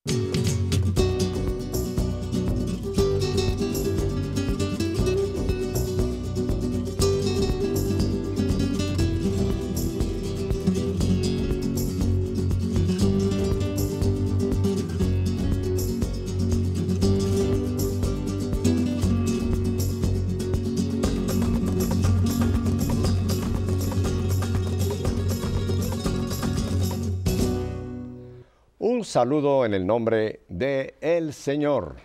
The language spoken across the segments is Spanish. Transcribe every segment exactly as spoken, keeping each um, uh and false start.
Un saludo en el nombre de el Señor.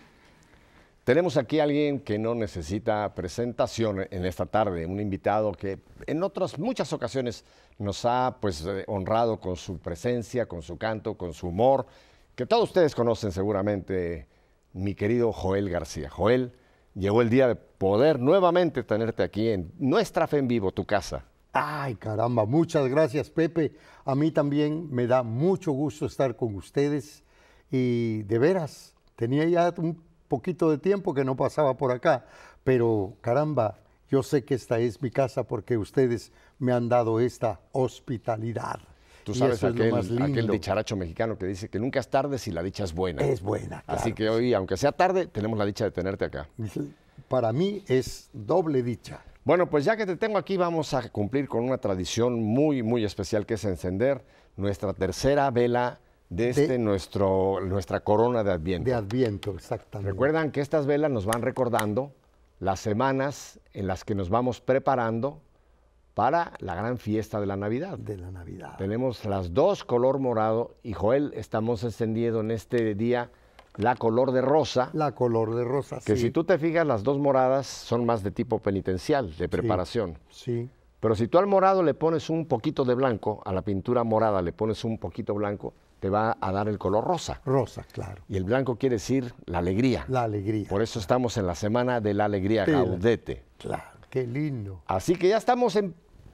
Tenemos aquí a alguien que no necesita presentación en esta tarde, un invitado que en otras muchas ocasiones nos ha pues honrado con su presencia, con su canto, con su humor, que todos ustedes conocen seguramente, mi querido Joel García. Joel, llegó el día de poder nuevamente tenerte aquí en Nuestra Fe en Vivo, tu casa. Ay, caramba, muchas gracias, Pepe. A mí también me da mucho gusto estar con ustedes y de veras, tenía ya un poquito de tiempo que no pasaba por acá, pero caramba, yo sé que esta es mi casa porque ustedes me han dado esta hospitalidad. Tú sabes aquel, aquel dicharacho mexicano que dice que nunca es tarde si la dicha es buena. Es buena, claro. Así que hoy, aunque sea tarde, tenemos la dicha de tenerte acá. Para mí es doble dicha. Bueno, pues ya que te tengo aquí, vamos a cumplir con una tradición muy, muy especial, que es encender nuestra tercera vela de, este, de nuestro, nuestra corona de Adviento. De Adviento, exactamente. Recuerdan que estas velas nos van recordando las semanas en las que nos vamos preparando para la gran fiesta de la Navidad. De la Navidad. Tenemos las dos color morado y, Joel, estamos encendiendo en este día la color de rosa. La color de rosa, Que sí. si tú te fijas, las dos moradas son más de tipo penitencial, de preparación. Sí, sí. Pero si tú al morado le pones un poquito de blanco, a la pintura morada le pones un poquito blanco, te va a dar el color rosa. Rosa, claro. Y el blanco quiere decir la alegría. La alegría. Por eso estamos en la semana de la alegría, Sí, Gaudete. Claro, qué lindo. Así que ya estamos en,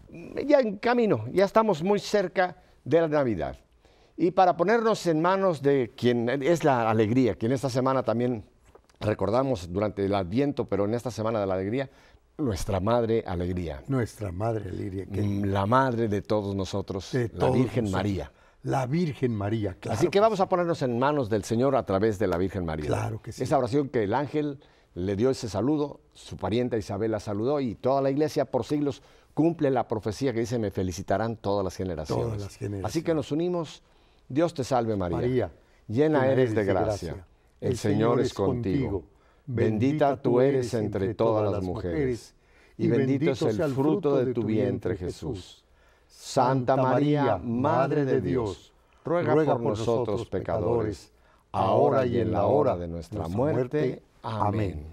ya en camino, ya estamos muy cerca de la Navidad. Y para ponernos en manos de quien es la alegría, quien esta semana también recordamos durante el Adviento, pero en esta semana de la alegría, nuestra Madre Alegría. Nuestra Madre Alegría. Que La madre de todos nosotros, de la todos Virgen nosotros. María. La Virgen María, claro. Así que vamos a ponernos en manos del Señor a través de la Virgen María. Claro que sí. Esa oración que el ángel le dio ese saludo, su parienta Isabel la saludó y toda la iglesia por siglos cumple la profecía que dice: me felicitarán todas las generaciones. Todas las generaciones. Así que nos unimos. Dios te salve, María. María, llena eres de gracia. gracia. El, el Señor es contigo. Bendita tú eres entre todas las mujeres, y bendito es el fruto de tu vientre, Jesús. Santa María, Madre de Dios, ruega, ruega por nosotros pecadores, ahora y en la hora de nuestra muerte. Amén.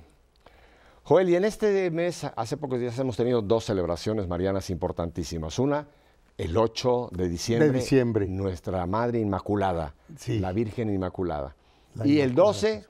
Joel, y en este mes, hace pocos días hemos tenido dos celebraciones marianas importantísimas. Una, el ocho de diciembre, de diciembre. Nuestra Madre Inmaculada, sí. La Virgen Inmaculada. La y Inmaculada. El doce,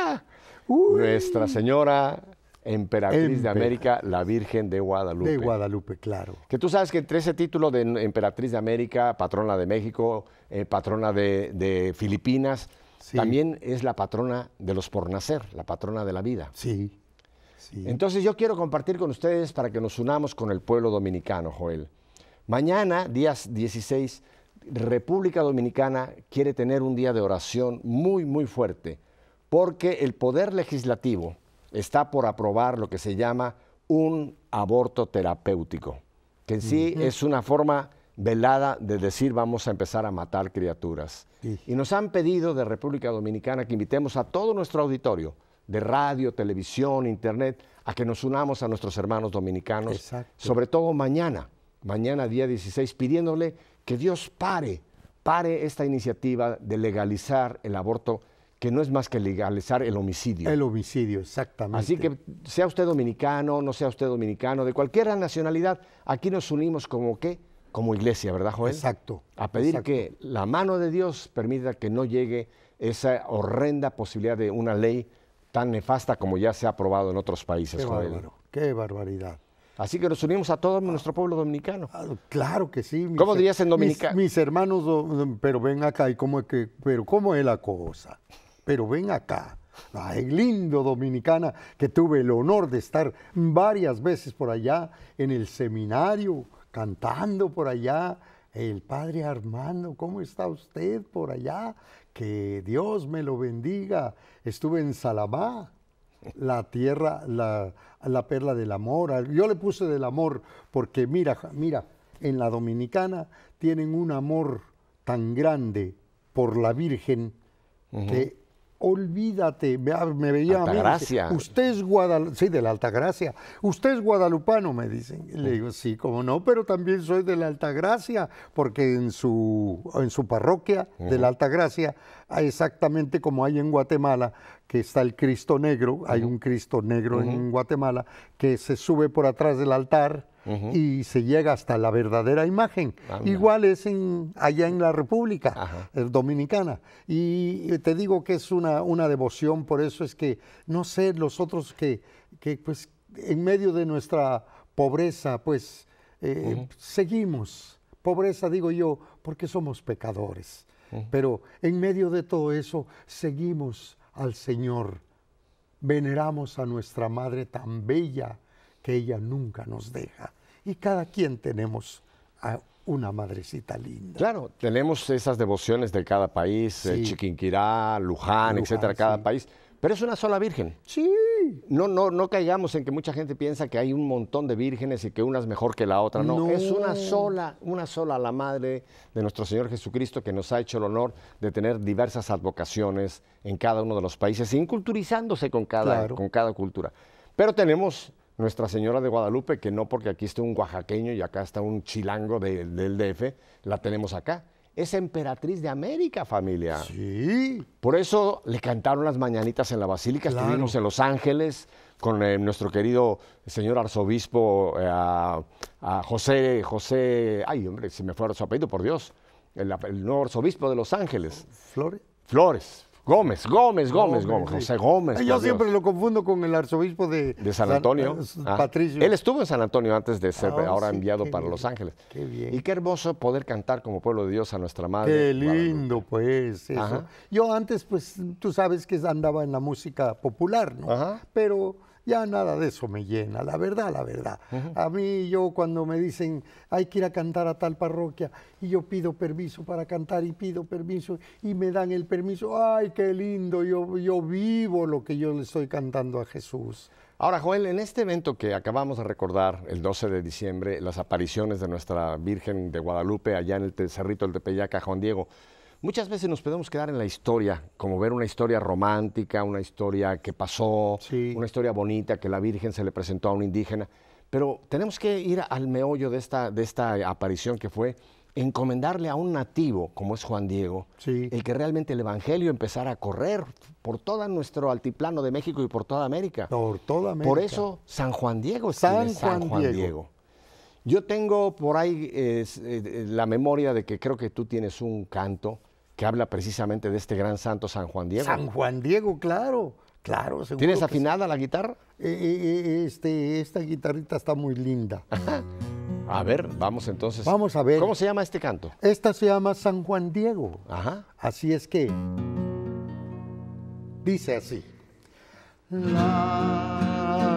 Nuestra Señora Emperatriz Emper. de América, la Virgen de Guadalupe. De Guadalupe, claro. Que tú sabes que entre ese título de Emperatriz de América, patrona de México, eh, patrona de, de Filipinas, sí. También es la patrona de los por nacer, la patrona de la vida. Sí. Sí. Entonces yo quiero compartir con ustedes para que nos unamos con el pueblo dominicano, Joel. Mañana, día dieciséis, República Dominicana quiere tener un día de oración muy, muy fuerte, porque el Poder Legislativo está por aprobar lo que se llama un aborto terapéutico, que en sí uh-huh. es una forma velada de decir vamos a empezar a matar criaturas. Sí. Y nos han pedido de República Dominicana que invitemos a todo nuestro auditorio, de radio, televisión, internet, a que nos unamos a nuestros hermanos dominicanos, exacto. Sobre todo mañana, mañana día dieciséis, pidiéndole que Dios pare, pare esta iniciativa de legalizar el aborto, que no es más que legalizar el homicidio. El homicidio, exactamente. Así que sea usted dominicano, no sea usted dominicano, de cualquier nacionalidad, aquí nos unimos como ¿qué? Como iglesia, ¿verdad, Joel? Exacto. A pedir exacto. que la mano de Dios permita que no llegue esa horrenda posibilidad de una ley tan nefasta como ya se ha aprobado en otros países, qué Joel. Bárbaro, qué barbaridad. Así que nos unimos a todo nuestro pueblo dominicano. Ah, claro que sí. ¿Cómo dirías en dominicano? Mis, mis hermanos, pero ven acá, ¿y cómo es que, pero cómo es la cosa? Pero ven acá. Ay, lindo Dominicana, que tuve el honor de estar varias veces por allá en el seminario, cantando por allá, el padre Armando, ¿cómo está usted por allá? Que Dios me lo bendiga. Estuve en Salamá, la tierra, la, la perla del amor. Yo le puse del amor porque mira, mira, en la Dominicana tienen un amor tan grande por la Virgen uh-huh. que olvídate, me, me veía a mí. Altagracia. Usted es guadalupano, sí, de la Altagracia. Usted es guadalupano, me dicen. Y le digo, sí, cómo no, pero también soy de la Altagracia, porque en su, en su parroquia uh-huh. de la Altagracia, exactamente como hay en Guatemala, que está el Cristo Negro, uh-huh. hay un Cristo Negro uh-huh. en Guatemala, que se sube por atrás del altar, Uh-huh. y se llega hasta la verdadera imagen. Ah, igual es en, allá en la República uh-huh. Dominicana. Y te digo que es una, una devoción, por eso es que, no sé, los otros que, que pues, en medio de nuestra pobreza, pues, eh, uh-huh. seguimos. Pobreza, digo yo, porque somos pecadores. Uh-huh. Pero en medio de todo eso, seguimos al Señor. Veneramos a nuestra Madre tan bella, que ella nunca nos deja. Y cada quien tenemos a una madrecita linda. Claro, tenemos esas devociones de cada país, sí. eh, Chiquinquirá, Luján, Luján, etcétera, cada sí. país. Pero es una sola virgen. Sí. No, no, no caigamos en que mucha gente piensa que hay un montón de vírgenes y que una es mejor que la otra. No, no, es una sola, una sola, la Madre de nuestro Señor Jesucristo, que nos ha hecho el honor de tener diversas advocaciones en cada uno de los países, inculturizándose con cada, claro. con cada cultura. Pero tenemos Nuestra Señora de Guadalupe, que no porque aquí esté un oaxaqueño y acá está un chilango de, del D F, la tenemos acá. Es emperatriz de América, familia. Sí. Por eso le cantaron las mañanitas en la Basílica. Claro. Estuvimos en Los Ángeles con eh, nuestro querido señor arzobispo, eh, a, a José, José, ay hombre, se me fue su apellido, por Dios, el, el nuevo arzobispo de Los Ángeles. ¿Flores? Flores. Gómez, Gómez, Gómez, Gómez, sí. José Gómez. Yo siempre Dios. lo confundo con el arzobispo de, de San Antonio. San, ah, Patricio. Él estuvo en San Antonio antes de ser oh, sí, ahora enviado para bien, Los Ángeles. Qué bien. Y qué hermoso poder cantar como pueblo de Dios a nuestra Madre. Qué lindo, Guadalupe. Pues, eso. Ajá. Yo antes, pues, tú sabes que andaba en la música popular, ¿no? Ajá. Pero ya nada de eso me llena, la verdad, la verdad. Uh-huh. A mí, yo cuando me dicen, hay que ir a cantar a tal parroquia, y yo pido permiso para cantar, y pido permiso, y me dan el permiso, ay, qué lindo, yo, yo vivo lo que yo le estoy cantando a Jesús. Ahora, Joel, en este evento que acabamos de recordar, el doce de diciembre, las apariciones de nuestra Virgen de Guadalupe allá en el Cerrito del Tepeyac, Juan Diego, muchas veces nos podemos quedar en la historia, como ver una historia romántica, una historia que pasó, sí. una historia bonita, que la Virgen se le presentó a un indígena, pero tenemos que ir al meollo de esta, de esta aparición, que fue encomendarle a un nativo, como es Juan Diego, sí. el que realmente el Evangelio empezara a correr por todo nuestro altiplano de México y por toda América. Por toda América. Por eso San Juan Diego es San, San Juan, Juan Diego. Diego. Yo tengo por ahí eh, eh, la memoria de que creo que tú tienes un canto que habla precisamente de este gran santo San Juan Diego. San Juan Diego, claro, claro. ¿Tienes afinada sí. la guitarra? Eh, eh, este, esta guitarrita está muy linda. A ver, vamos entonces. Vamos a ver. ¿Cómo se llama este canto? Esta se llama San Juan Diego. Ajá. Así es que dice así. La...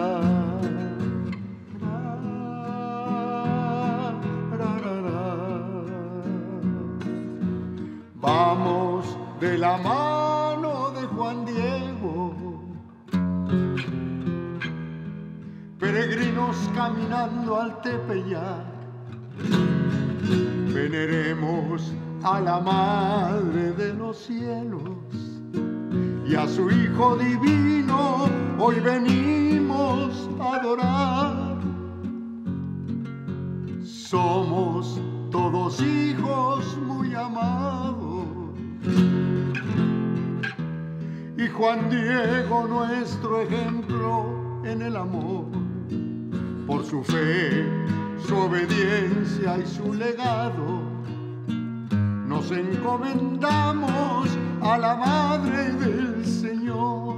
Vamos de la mano de Juan Diego, peregrinos caminando al Tepeyac, veneremos a la Madre de los cielos y a su Hijo divino hoy venimos a adorar. Somos todos hijos muy amados, y Juan Diego nuestro ejemplo en el amor, por su fe, su obediencia y su legado, nos encomendamos a la Madre del Señor.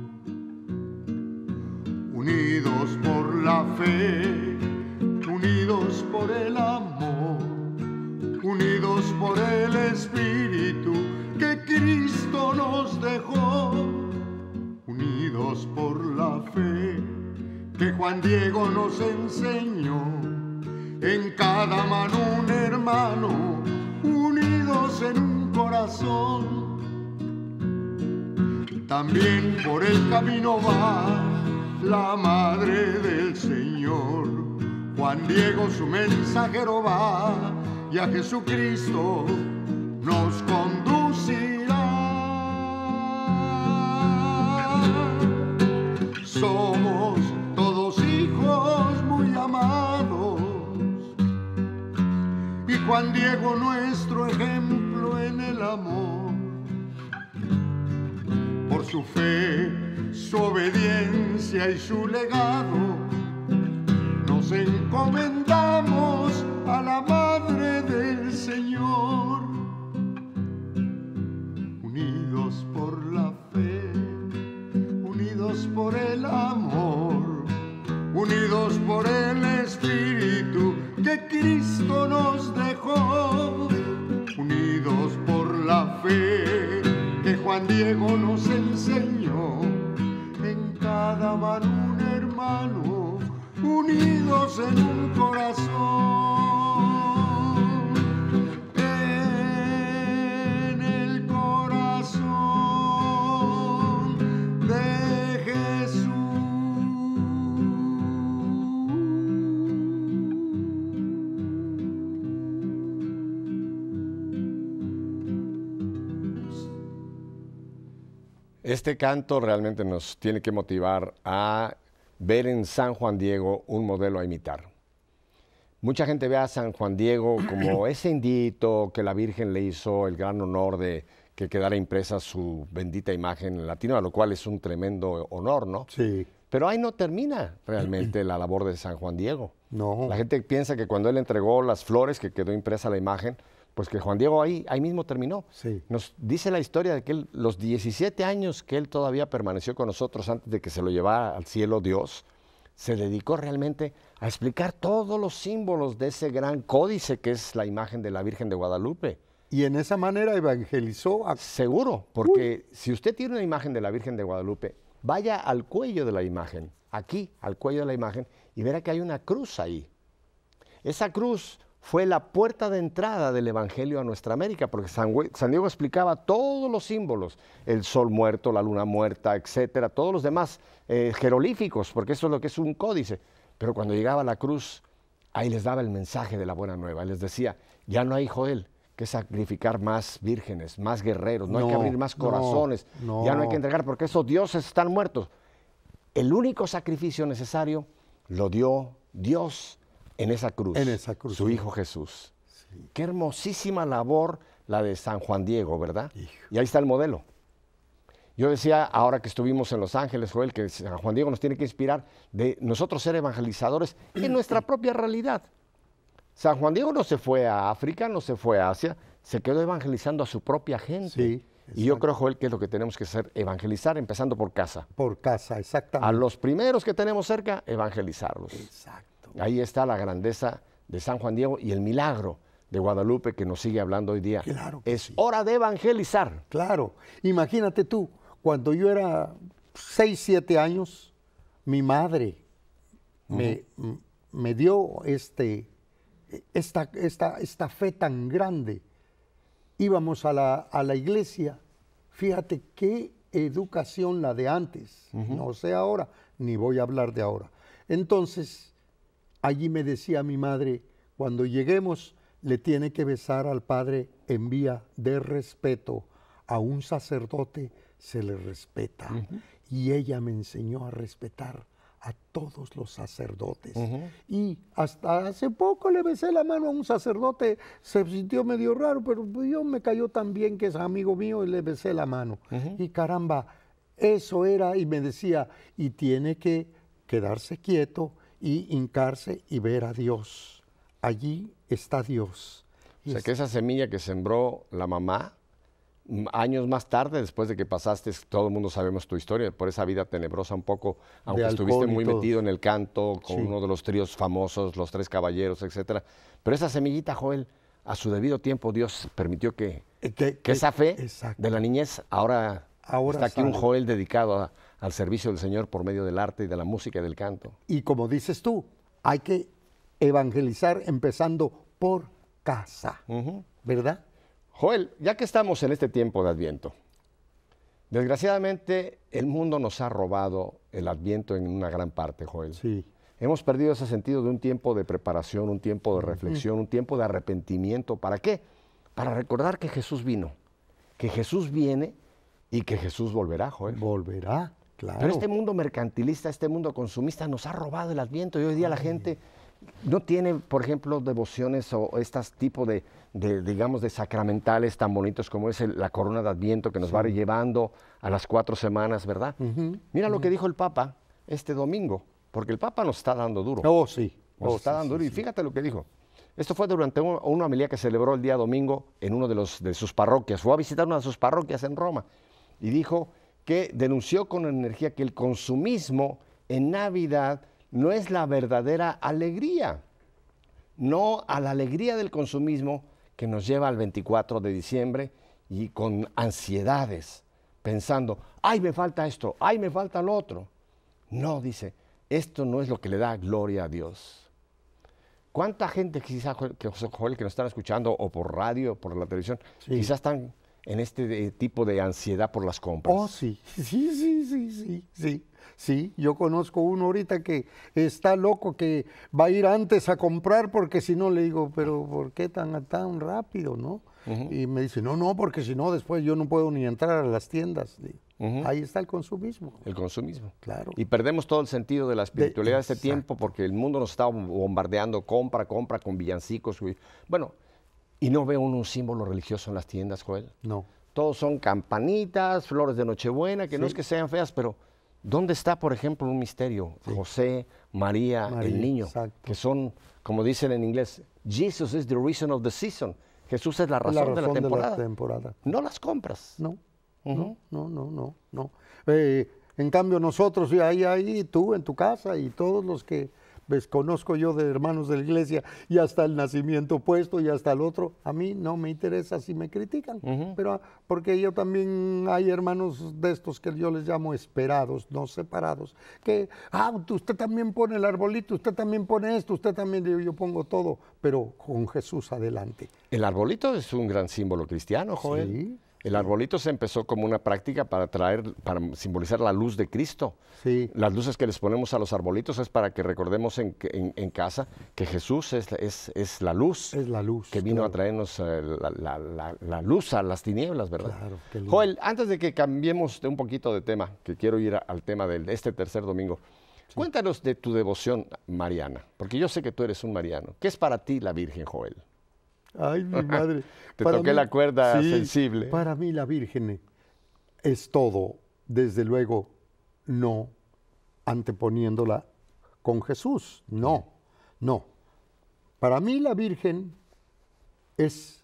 Unidos por la fe, unidos por el amor, unidos por el Espíritu que Cristo nos dejó, unidos por la fe que Juan Diego nos enseñó, en cada mano un hermano, unidos en un corazón. También por el camino va la madre del Señor. Juan Diego su mensajero va y a Jesucristo nos conducirá. Somos todos hijos muy amados y Juan Diego nuestro ejemplo en el amor. Por su fe, su obediencia y su legado, nos encomendamos a la Madre del Señor. Unidos por la fe, unidos por el amor, unidos por el Espíritu que Cristo nos dejó, unidos por la fe que Juan Diego nos enseñó, en cada mano un hermano, unidos en un corazón, en el corazón de Jesús. Este canto realmente nos tiene que motivar a ver en San Juan Diego un modelo a imitar. Mucha gente ve a San Juan Diego como ese indito que la Virgen le hizo el gran honor de que quedara impresa su bendita imagen en latino, a lo cual es un tremendo honor, ¿no? Sí. Pero ahí no termina realmente la labor de San Juan Diego. No. La gente piensa que cuando él entregó las flores, que quedó impresa la imagen, pues que Juan Diego ahí, ahí mismo terminó. Sí. Nos dice la historia de que él, los diecisiete años que él todavía permaneció con nosotros antes de que se lo llevara al cielo Dios, se dedicó realmente a explicar todos los símbolos de ese gran códice que es la imagen de la Virgen de Guadalupe. Y en esa manera evangelizó a... Seguro, porque Uy. si usted tiene una imagen de la Virgen de Guadalupe, vaya al cuello de la imagen, aquí, al cuello de la imagen, y verá que hay una cruz ahí. Esa cruz fue la puerta de entrada del Evangelio a nuestra América, porque San, San Diego explicaba todos los símbolos, el sol muerto, la luna muerta, etcétera, todos los demás eh, jerolíficos, porque eso es lo que es un códice. Pero cuando llegaba la cruz, ahí les daba el mensaje de la buena nueva, les decía, ya no hay, Joel, que sacrificar más vírgenes, más guerreros, no, no hay que abrir más corazones, no, no. ya no hay que entregar, porque esos dioses están muertos. El único sacrificio necesario lo dio Dios en esa cruz, en esa cruz su sí. Hijo Jesús. Sí. Qué hermosísima labor la de San Juan Diego, ¿verdad? Hijo. Y ahí está el modelo. Yo decía, ahora que estuvimos en Los Ángeles, Joel, que San Juan Diego nos tiene que inspirar de nosotros ser evangelizadores en nuestra propia realidad. San Juan Diego no se fue a África, no se fue a Asia, se quedó evangelizando a su propia gente. Sí, y yo creo, Joel, que es lo que tenemos que hacer, evangelizar, empezando por casa. Por casa, exactamente. A los primeros que tenemos cerca, evangelizarlos. Exacto. Ahí está la grandeza de San Juan Diego y el milagro de Guadalupe que nos sigue hablando hoy día. Claro que es sí. hora de evangelizar. Claro. Imagínate tú, cuando yo era seis, siete años, mi madre uh-huh. me, me dio este, esta, esta, esta fe tan grande. Íbamos a la, a la iglesia, fíjate qué educación la de antes, uh-huh. no sé ahora, ni voy a hablar de ahora. Entonces, allí me decía mi madre, cuando lleguemos, le tiene que besar al padre en vía de respeto. A un sacerdote se le respeta. Uh-huh. Y ella me enseñó a respetar a todos los sacerdotes. Uh-huh. Y hasta hace poco le besé la mano a un sacerdote, se sintió medio raro, pero yo me cayó tan bien que es amigo mío y le besé la mano. Uh-huh. Y caramba, eso era, y me decía, y tiene que quedarse quieto y hincarse y ver a Dios. Allí está Dios. O sea, que esa semilla que sembró la mamá, años más tarde, después de que pasaste, todo el mundo sabemos tu historia, por esa vida tenebrosa un poco, aunque estuviste muy metido en el canto, con sí. uno de los tríos famosos, Los Tres Caballeros, etcétera. Pero esa semillita, Joel, a su debido tiempo Dios permitió que, que, que, que esa fe exacto. de la niñez ahora, ahora está aquí sale. Un Joel dedicado a, al servicio del Señor por medio del arte y de la música y del canto. Y como dices tú, hay que evangelizar empezando por casa, Ujú. ¿verdad? Joel, ya que estamos en este tiempo de Adviento, desgraciadamente el mundo nos ha robado el Adviento en una gran parte, Joel. Sí. Hemos perdido ese sentido de un tiempo de preparación, un tiempo de reflexión, un tiempo de arrepentimiento. ¿Para qué? Para recordar que Jesús vino, que Jesús viene y que Jesús volverá, Joel. Volverá, claro. Pero este mundo mercantilista, este mundo consumista nos ha robado el Adviento y hoy día la gente no tiene, por ejemplo, devociones o estos tipos de, de, digamos, de sacramentales tan bonitos como es el- la corona de Adviento que nos va llevando a las cuatro semanas, ¿verdad? Ujú. Mira lo que dijo el Papa este domingo, porque el Papa nos está dando duro. Oh, sí. Nos Oh, está sí, dando sí, duro. Y sí. fíjate lo que dijo. Esto fue durante un- una homilía que celebró el día domingo en una de, los, de sus parroquias. Fue a visitar una de sus parroquias en Roma y dijo que denunció con energía que el consumismo en Navidad no es la verdadera alegría. No a la alegría del consumismo que nos lleva al veinticuatro de diciembre y con ansiedades, pensando, ay, me falta esto, ay, me falta lo otro. No, dice, esto no es lo que le da gloria a Dios. ¿Cuánta gente quizá, Joel, que, Joel, que nos están escuchando o por radio o por la televisión, Sí. quizás están en este eh, tipo de ansiedad por las compras? Oh, sí, sí, sí, sí, sí, sí, sí. Yo conozco uno ahorita que está loco que va a ir antes a comprar porque si no le digo, pero ¿por qué tan, tan rápido, no? Y me dice, no, no, porque si no después yo no puedo ni entrar a las tiendas. Digo, Ujú. ahí está el consumismo. El consumismo. Claro. Y perdemos todo el sentido de la espiritualidad de, este exacto. tiempo porque el mundo nos está bombardeando, compra, compra con villancicos. y- Bueno, y no veo un símbolo religioso en las tiendas, Joel. No. Todos son campanitas, flores de Nochebuena, que no es que sean feas, pero ¿dónde está, por ejemplo, un misterio? José, María, María, el niño, exacto. que son, como dicen en inglés, Jesus is the reason of the season. Jesús es la Es razón, la razón de la temporada. temporada. No las compras. No, Ujú. no, no, no, no, no. Eh, en cambio nosotros, y ahí, ahí, tú en tu casa y todos los que ves, conozco yo de hermanos de la iglesia, y hasta el nacimiento puesto y hasta el otro, a mí no me interesa si me critican, pero ah, porque yo también hay hermanos de estos que yo les llamo esperados, no separados, que, ah, usted también pone el arbolito, usted también pone esto, usted también, yo, yo pongo todo, pero con Jesús adelante. El arbolito es un gran símbolo cristiano, Joel. Sí, El arbolito se empezó como una práctica para traer, para simbolizar la luz de Cristo. sí. Las luces que les ponemos a los arbolitos es para que recordemos en, en- en casa que Jesús es, es- es la luz Es la luz. que vino claro. a traernos eh, la, la- la- la luz a las tinieblas, ¿verdad? Claro, qué lindo. Joel, antes de que cambiemos de un poquito de tema, que quiero ir a- al tema de este tercer domingo, cuéntanos de tu devoción mariana, porque yo sé que tú eres un mariano. ¿Qué es para ti la Virgen, Joel? Ay, mi madre. Te Para toqué la cuerda sensible. Para mí la Virgen es todo, desde luego, no anteponiéndola con Jesús. No, no. Para mí la Virgen es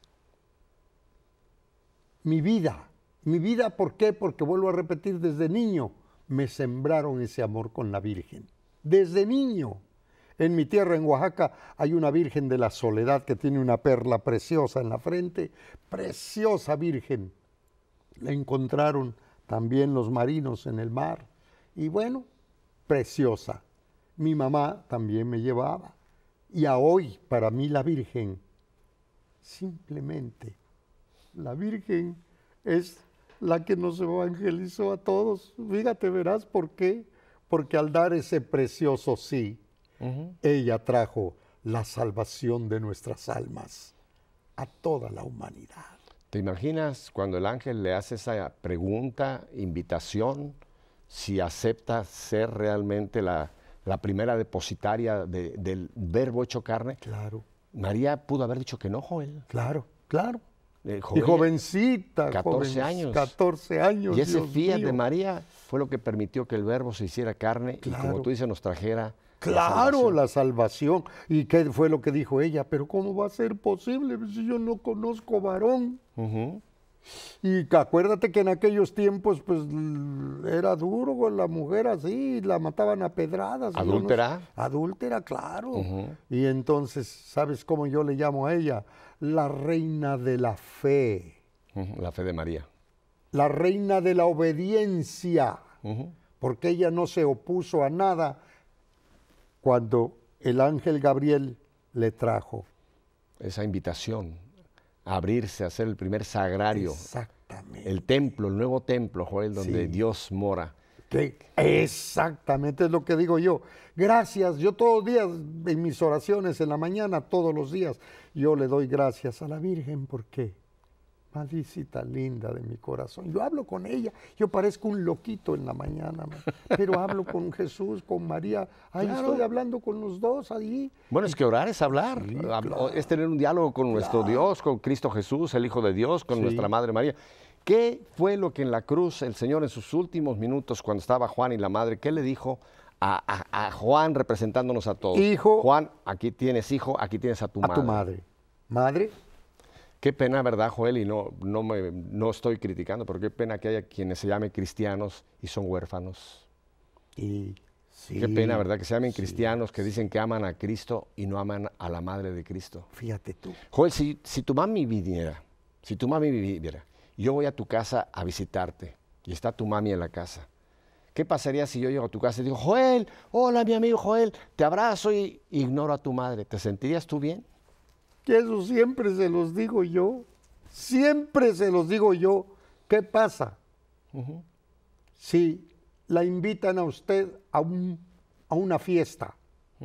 mi vida. Mi vida, ¿por qué? Porque vuelvo a repetir, desde niño me sembraron ese amor con la Virgen. Desde niño. En mi tierra, en Oaxaca, hay una Virgen de la Soledad que tiene una perla preciosa en la frente. Preciosa Virgen. La encontraron también los marinos en el mar. Y bueno, preciosa. Mi mamá también me llevaba. Y a hoy, para mí, la Virgen, simplemente, la Virgen es la que nos evangelizó a todos. Fíjate, verás por qué. Porque al dar ese precioso sí, ella trajo la salvación de nuestras almas a toda la humanidad. ¿Te imaginas cuando el ángel le hace esa pregunta, invitación, si acepta ser realmente la, la primera depositaria de- del verbo hecho carne? Claro, María pudo haber dicho que no, Joel. claro, claro. Eh, Y Joel, jovencita, catorce joven- años. catorce años. Y ese Dios fiat mío. de María fue lo que permitió que el verbo se hiciera carne y como Claro. tú dices, nos trajera Claro, la la salvación. ¿Y qué fue lo que dijo ella? Pero ¿cómo va a ser posible si yo no conozco varón? salvación. Ujú. Y que acuérdate que en aquellos tiempos pues l- era duro con la mujer así, la mataban a pedradas. y yo no sé- ¿Adúltera? Adúltera, claro. Ujú. Y entonces, ¿sabes cómo yo le llamo a ella? La reina de la fe, Ujú, la fe de María. la reina de la obediencia, Ujú. porque ella no se opuso a nada cuando el ángel Gabriel le trajo. Esa invitación a abrirse, a ser el primer sagrario. Exactamente. El templo, el nuevo templo, Joel, donde Sí. Dios mora. Que exactamente es lo que digo yo. Gracias, yo todos los días, en mis oraciones, en la mañana, todos los días, yo le doy gracias a la Virgen porque, madrecita linda de mi corazón, yo hablo con ella, yo parezco un loquito en la mañana, man, pero hablo con Jesús, con María, ahí Claro. estoy hablando con los dos, ahí. Bueno, es que orar es hablar, Sí, Hab- claro. es tener un diálogo con nuestro Dios, con Cristo Jesús, el Hijo de Dios, con Sí. nuestra Madre María. ¿Qué fue lo que en la cruz el Señor en sus últimos minutos, cuando estaba Juan y la Madre, qué le dijo a, a- a Juan representándonos a todos? Hijo. Juan, aquí tienes hijo, aquí tienes a tu A madre. tu madre. Madre, Qué pena, ¿verdad, Joel? Y no, no, me, no estoy criticando, pero qué pena que haya quienes se llamen cristianos y son huérfanos. y sí. Qué pena, ¿verdad? Que se llamen sí, cristianos, que dicen que aman a Cristo y no aman a la Madre de Cristo. Fíjate tú. Joel, si, si tu mami viniera, si tu mami viviera, y yo voy a tu casa a visitarte y está tu mami en la casa, ¿qué pasaría si yo llego a tu casa y digo, Joel, hola mi amigo Joel, te abrazo y ignoro a tu madre? ¿Te sentirías tú bien? Que eso siempre se los digo yo, siempre se los digo yo. ¿Qué pasa? Si la invitan a usted a, un, a una fiesta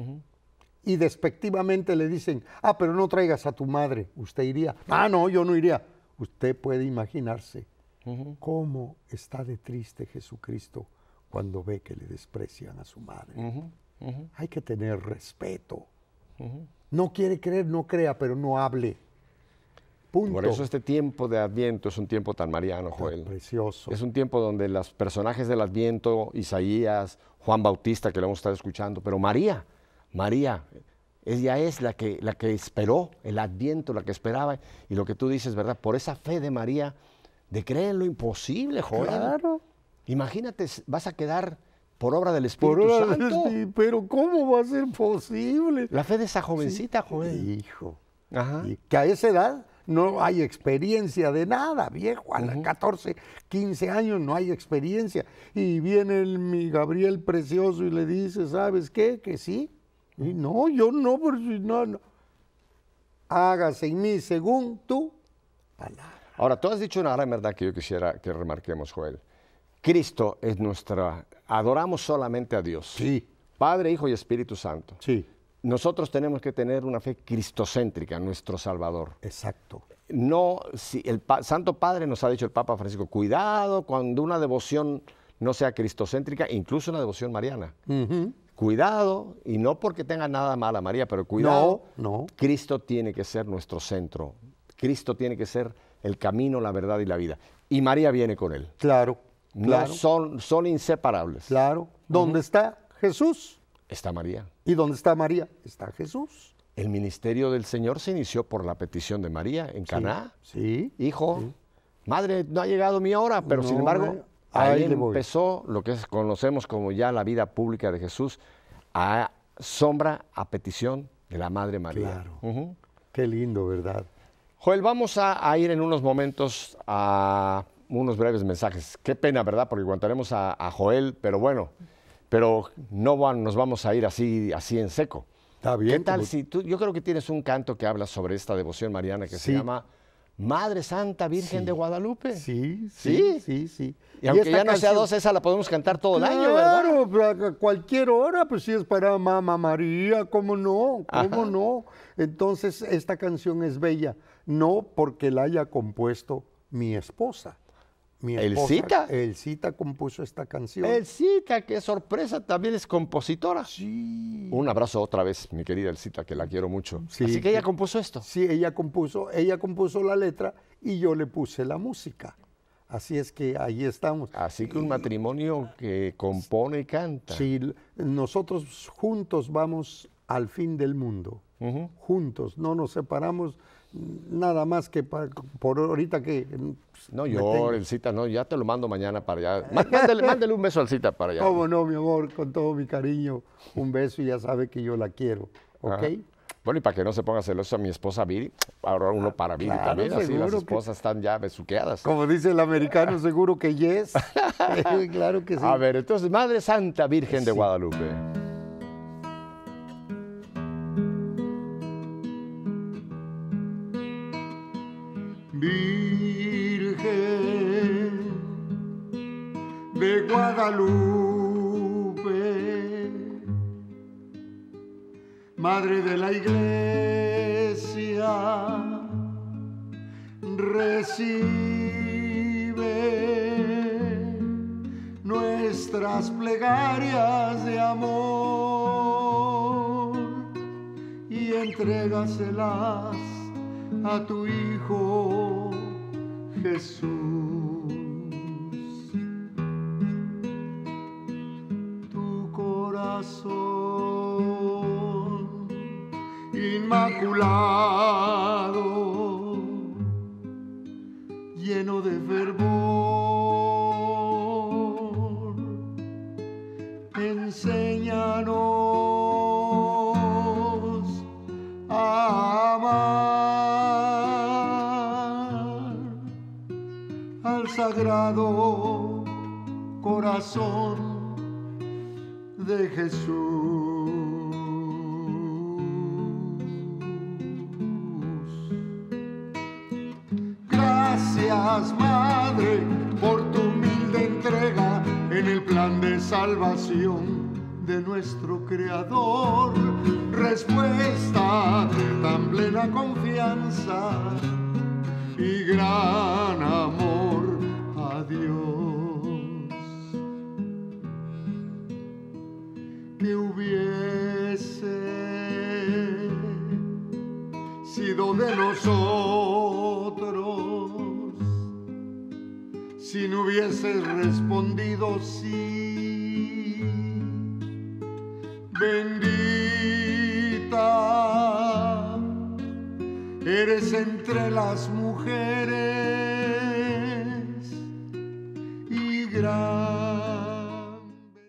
y despectivamente le dicen, ah, pero no traigas a tu madre, ¿usted iría? Ah, no, yo no iría. Usted puede imaginarse cómo está de triste Jesucristo cuando ve que le desprecian a su madre. Hay que tener respeto. No quiere creer, no crea, pero no hable. Punto. Por eso este tiempo de Adviento es un tiempo tan mariano, Joel. Precioso. Es un tiempo donde los personajes del Adviento, Isaías, Juan Bautista, que lo hemos estado escuchando, pero María, María, ella es la que, la que esperó el Adviento, la que esperaba, y lo que tú dices, ¿verdad? Por esa fe de María, de creer en lo imposible, Joel. Claro. Imagínate, vas a quedar por obra del Espíritu Por ahora, Santo. sí, pero ¿cómo va a ser posible? La fe de esa jovencita, Joel. Hijo. Ajá. Y que a esa edad no hay experiencia de nada, viejo. A los catorce, quince años no hay experiencia. Y viene el, mi Gabriel precioso y le dice, ¿sabes qué? Que sí. Y no, yo no, porque no, no. Hágase en mí según tu palabra. Ahora, tú has dicho una gran verdad que yo quisiera que remarquemos, Joel. Cristo es nuestra... Adoramos solamente a Dios. Sí. Padre, Hijo y Espíritu Santo. Sí, Nosotros tenemos que tener una fe cristocéntrica, nuestro Salvador. exacto. No, si el pa- Santo Padre nos ha dicho el Papa Francisco, cuidado cuando una devoción no sea cristocéntrica, incluso una devoción mariana. Ujú. Cuidado, y no porque tenga nada mal a María, pero cuidado. No, no. Cristo tiene que ser nuestro centro. Cristo tiene que ser el camino, la verdad y la vida. Y María viene con él. Claro, No claro, son, son inseparables. claro. ¿Dónde está Jesús? Está María. ¿Y dónde está María? Está Jesús. El ministerio del Señor se inició por la petición de María en Caná. Sí. Hijo, madre, no ha llegado mi hora, pero sin No, embargo, eh, ahí ahí le voy. empezó lo que es- conocemos como ya la vida pública de Jesús, a sombra, a petición de la Madre María. Claro. Ujú. Qué lindo, ¿verdad? Joel, vamos a, a ir en unos momentos a unos breves mensajes. Qué pena, ¿verdad? Porque aguantaremos a, a Joel, pero bueno, pero no van- nos vamos a ir así, así en seco. Está bien. ¿Qué tal como- si tú, yo creo que tienes un canto que habla sobre esta devoción mariana que se Sí. llama Madre Santa Virgen Sí. de Guadalupe? Sí, ¿Sí? sí, sí, sí. Y aunque esta ya no sea canción- dos, esa la podemos cantar todo el año, ¿verdad? Claro, pero a cualquier hora, pues si es para Mamá María, ¿cómo no? ¿Cómo Ajá. no? Entonces, esta canción es bella, no porque la haya compuesto mi esposa. Mi esposa, ¿Elcita? Elcita compuso esta canción. Elcita, qué sorpresa, también es compositora. Sí. Un abrazo otra vez, mi querida Elcita, que la quiero mucho. Sí, Así que ella que- compuso esto. Sí, ella compuso, ella compuso la letra y yo le puse la música. Así es que ahí estamos. Así que un matrimonio que compone y canta. Sí, l- nosotros juntos vamos al fin del mundo. Ujú. Juntos, no nos separamos nada más que pa- por ahorita que... No me llores, tengo- Elcita, no, ya te lo mando mañana para allá. Má- Mándale, mándale un beso a Elcita para allá. Cómo no, mi amor, con todo mi cariño, un beso y ya sabe que yo la quiero, ¿ok? Ajá. Bueno, y para que no se ponga celoso a mi esposa Viri, ahora uno para Viri claro, también, así seguro las que- esposas están ya besuqueadas. Como dice el americano, seguro que yes. Claro que sí. A ver, entonces, Madre Santa Virgen de Sí. Guadalupe. de Guadalupe, Madre de la Iglesia, recibe nuestras plegarias de amor y entrégaselas a tu Hijo Jesús. Tu corazón inmaculado, lleno de fervor, enséñanos a amar al Sagrado Corazón de Jesús. Gracias, Madre, por tu humilde entrega en el plan de salvación de nuestro Creador. Respuesta de tan plena confianza y gran amor a Dios. Que hubiese sido de nosotros si no hubieses respondido sí. Bendita eres entre las mujeres y gran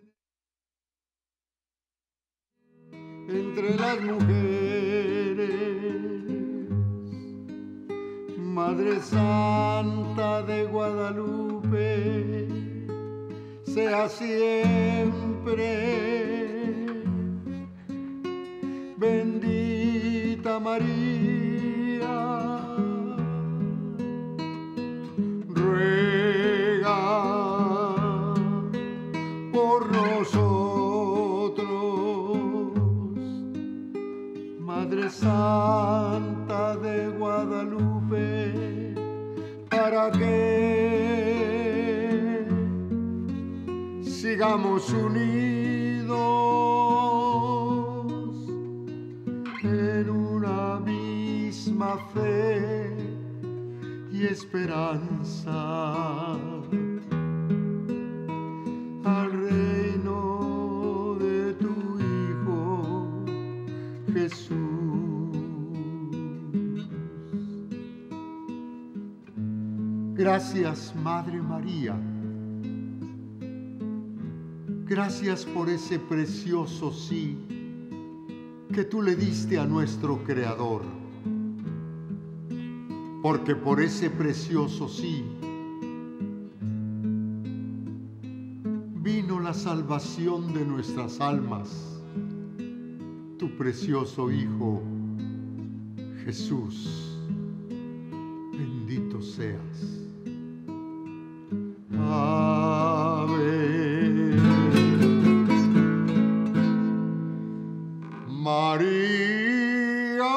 entre las mujeres, Madre Santa de Guadalupe, sea siempre bendita María. Ruega por nosotros, Madre Santa de Guadalupe, para que sigamos unidos en una misma fe y esperanza al reino de tu Hijo Jesús. Gracias, Madre María. Gracias por ese precioso sí que tú le diste a nuestro Creador. Porque por ese precioso sí vino la salvación de nuestras almas. Tu precioso Hijo Jesús, bendito seas. Ave María.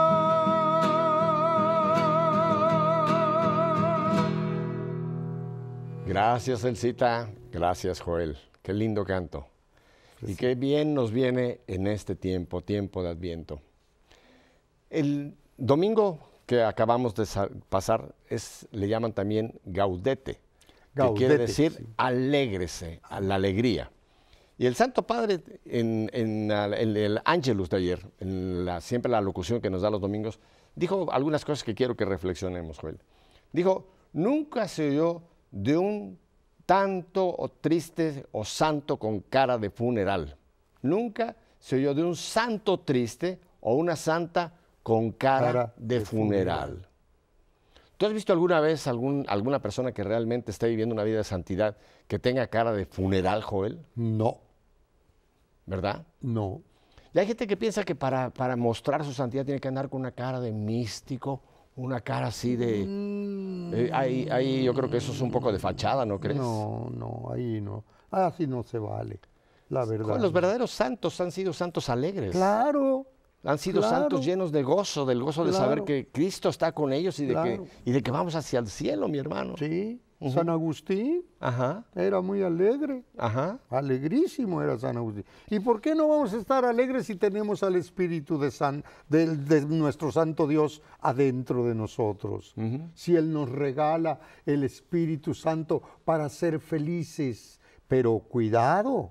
Gracias, Elcita. Gracias, Joel. Qué lindo canto. Y qué bien nos viene en este tiempo, tiempo de Adviento. El domingo que acabamos de pasar es, le llaman también Gaudete, que quiere decir sí. Alégrese, a la alegría. Y el Santo Padre, en, en, en el Ángelus de ayer, en la, siempre la locución que nos da los domingos, dijo algunas cosas que quiero que reflexionemos, Joel. Dijo, nunca se oyó de un tanto o triste o santo con cara de funeral. Nunca se oyó de un santo triste o una santa con cara, cara de, de funeral. funeral. ¿Tú has visto alguna vez algún, alguna persona que realmente esté viviendo una vida de santidad que tenga cara de funeral, Joel? No. ¿Verdad? No. Y hay gente que piensa que para, para mostrar su santidad tiene que andar con una cara de místico Una cara así de... Mm, eh, ahí, ahí yo creo que eso es un poco de fachada, ¿no crees? No, no, ahí no. Así no se vale, la verdad. Joder, los verdaderos santos han sido santos alegres. Claro. Han sido claro, santos llenos de gozo, del gozo de saber claro. que Cristo está con ellos y de, Claro. que, y de que vamos hacia el cielo, mi hermano. Sí, Ujú. San Agustín Ajá, era muy alegre. ajá. Alegrísimo era San Agustín. ¿Y por qué no vamos a estar alegres si tenemos al Espíritu de, San, de, de nuestro Santo Dios adentro de nosotros? Ujú. Si Él nos regala el Espíritu Santo para ser felices. Pero cuidado,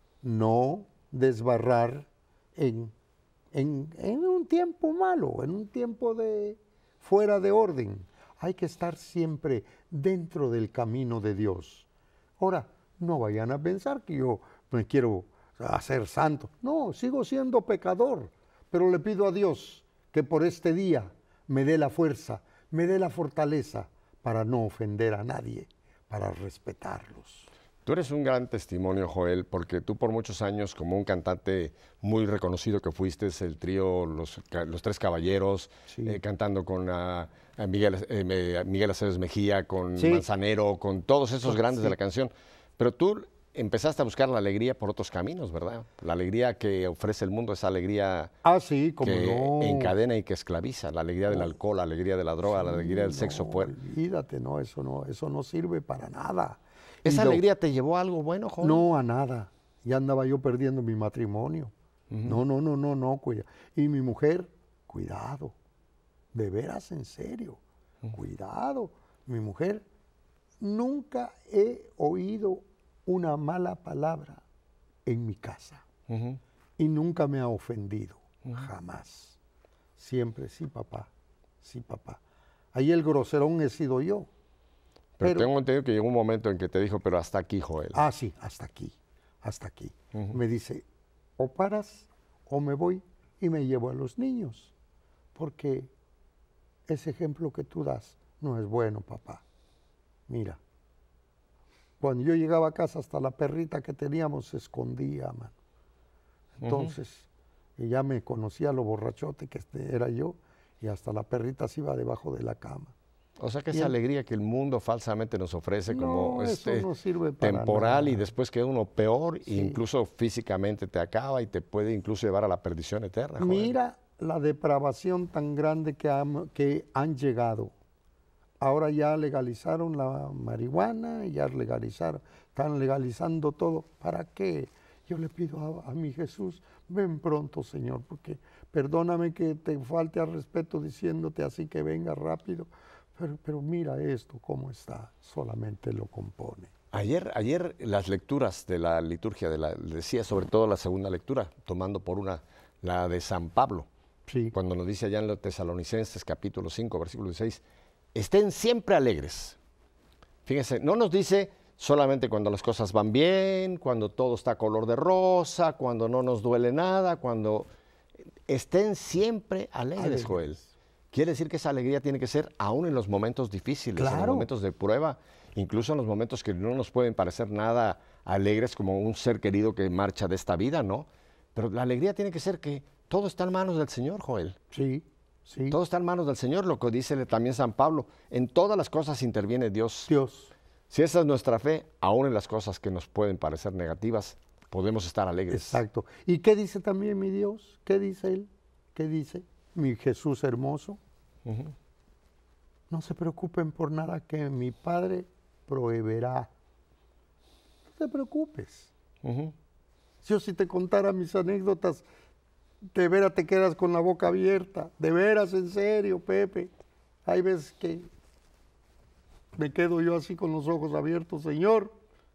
no desbarrar en, en, en un tiempo malo, en un tiempo de fuera de orden. Hay que estar siempre dentro del camino de Dios. Ahora, no vayan a pensar que yo me quiero hacer santo. No, sigo siendo pecador, pero le pido a Dios que por este día me dé la fuerza, me dé la fortaleza para no ofender a nadie, para respetarlos. Tú eres un gran testimonio, Joel, porque tú por muchos años, como un cantante muy reconocido que fuiste, el trío Los, los Tres Caballeros, Sí. eh, cantando con uh, a Miguel, eh, me- Miguel Aceves Mejía, con Sí. Manzanero, con todos esos grandes Sí. de la canción. Pero tú empezaste a buscar la alegría por otros caminos, ¿verdad? La alegría que ofrece el mundo, esa alegría Ah, sí, como que no. encadena y que esclaviza, la alegría del alcohol, la alegría de la droga, la alegría del sexo. No, Pues. olvídate, no, eso no, eso no sirve para nada. ¿Esa Y lo- alegría te llevó a algo bueno, Joel? No, a nada. Ya andaba yo perdiendo mi matrimonio. No, no, no, no, no, cuida. Y mi mujer, cuidado. De veras, en serio. Cuidado. Mi mujer, nunca he oído una mala palabra en mi casa. Ujú. Y nunca me ha ofendido. Jamás. Siempre, sí, papá. Sí, papá. Ahí el groserón he sido yo. Pero, Pero- tengo entendido que llegó un momento en que te dijo, pero hasta aquí, Joel. Ah, sí, hasta aquí, hasta aquí. Ujú. Me dice, o paras o me voy y me llevo a los niños, porque ese ejemplo que tú das no es bueno, papá. Mira, cuando yo llegaba a casa hasta la perrita que teníamos se escondía, man. Entonces, y ya me conocía lo borrachote que este era yo, y hasta la perrita se iba debajo de la cama. O sea que y esa el- alegría que el mundo falsamente nos ofrece como No, eso este, no sirve para temporal y nada. después queda uno peor e Sí. incluso físicamente te acaba y te puede incluso llevar a la perdición eterna. Joel. Mira la depravación tan grande que han, que han llegado. Ahora ya legalizaron la marihuana, ya legalizaron, están legalizando todo. ¿Para qué? Yo le pido a, a mi Jesús, ven pronto, Señor, porque perdóname que te falte al respeto diciéndote así que venga rápido, pero, pero mira esto, cómo está, solamente lo compone. Ayer, ayer las lecturas de la liturgia, de la, decía sobre todo la segunda lectura, tomando por una la de San Pablo, Sí, cuando nos dice allá en los Tesalonicenses capítulo cinco, versículo dieciséis, estén siempre alegres. Fíjense, no nos dice solamente cuando las cosas van bien, cuando todo está color de rosa, cuando no nos duele nada, cuando estén siempre alegres, Alegres. Joel. Quiere decir que esa alegría tiene que ser aún en los momentos difíciles, en los Claro. momentos de prueba, incluso en los momentos que no nos pueden parecer nada alegres como un ser querido que marcha de esta vida, ¿no? Pero la alegría tiene que ser que todo está en manos del Señor, Joel. sí, sí. Todo está en manos del Señor, lo que dice también San Pablo. En todas las cosas interviene Dios. Dios. Si esa es nuestra fe, aún en las cosas que nos pueden parecer negativas, podemos estar alegres. Exacto. ¿Y qué dice también mi Dios? ¿Qué dice Él? ¿Qué dice mi Jesús hermoso? Ujú. No se preocupen por nada que mi Padre proveerá. No te preocupes. Ujú. Yo si te contara mis anécdotas, de veras te quedas con la boca abierta. De veras, en serio, Pepe. Hay veces que me quedo yo así con los ojos abiertos. Señor,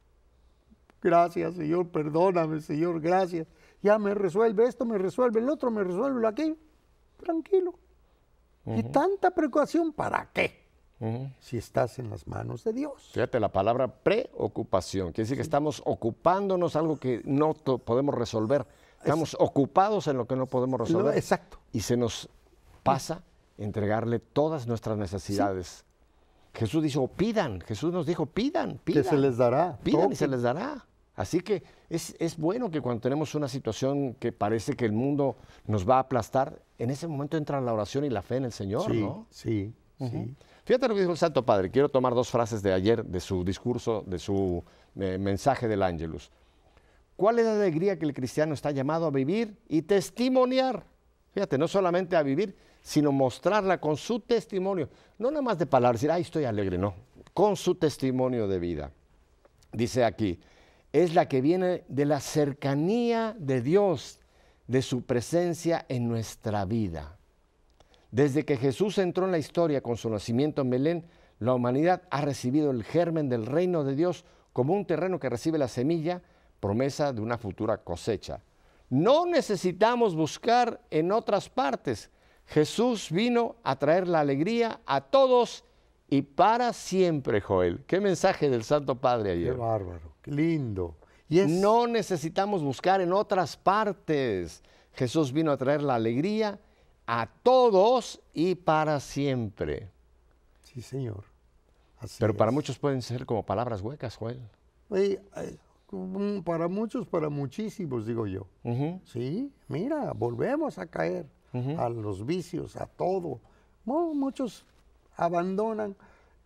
gracias, Señor, perdóname, Señor, gracias. Ya me resuelve esto, me resuelve el otro, me resuelve lo aquello. Tranquilo. ¿Y tanta preocupación para qué? Ujú. Si estás en las manos de Dios. Fíjate la palabra preocupación, quiere decir que estamos ocupándonos algo que no to- podemos resolver. Estamos ocupados en lo que no podemos Lo- resolver. exacto. Y se nos pasa entregarle todas nuestras necesidades. Jesús dijo, pidan. Jesús nos dijo, pidan, pidan. Que se les dará. Pidan y toquen. se les dará. Así que es, es bueno que cuando tenemos una situación que parece que el mundo nos va a aplastar, en ese momento entra la oración y la fe en el Señor, Sí, ¿no? sí, Ujú. sí. Fíjate lo que dijo el Santo Padre. Quiero tomar dos frases de ayer, de su discurso, de su eh, mensaje del Ángelus. ¿Cuál es la alegría que el cristiano está llamado a vivir y testimoniar? Fíjate, no solamente a vivir, sino mostrarla con su testimonio. No nada más de palabras, decir, ay, estoy alegre, no. Con su testimonio de vida. Dice aquí, es la que viene de la cercanía de Dios, de su presencia en nuestra vida. Desde que Jesús entró en la historia con su nacimiento en Belén, la humanidad ha recibido el germen del reino de Dios como un terreno que recibe la semilla, promesa de una futura cosecha. No necesitamos buscar en otras partes. Jesús vino a traer la alegría a todos y para siempre, Joel. ¿Qué mensaje del Santo Padre Qué ayer? bárbaro, qué lindo. Y es, No necesitamos buscar en otras partes. Jesús vino a traer la alegría a todos y para siempre. sí, señor. Así Pero para es. muchos pueden ser como palabras huecas, Joel. Oye, eh, mm, para muchos, para muchísimos, digo yo. Ujú. Sí, mira, volvemos a caer Ujú. a los vicios, a todo. Mu- Muchos abandonan.